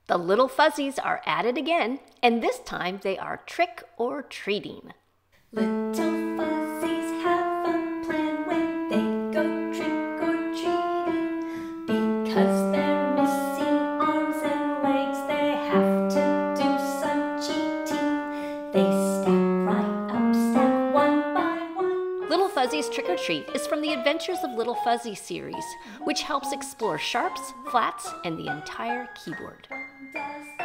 The little fuzzies are at it again, and this time they are trick or treating. Little fuzzies have a plan when they go trick or treating. Because they're missing arms and legs, they have to do some cheating. They stack right up, stack one by one. Little Fuzzies Trick or Treat is from the Adventures of Little Fuzzies series, which helps explore sharps, flats, and the entire keyboard. Does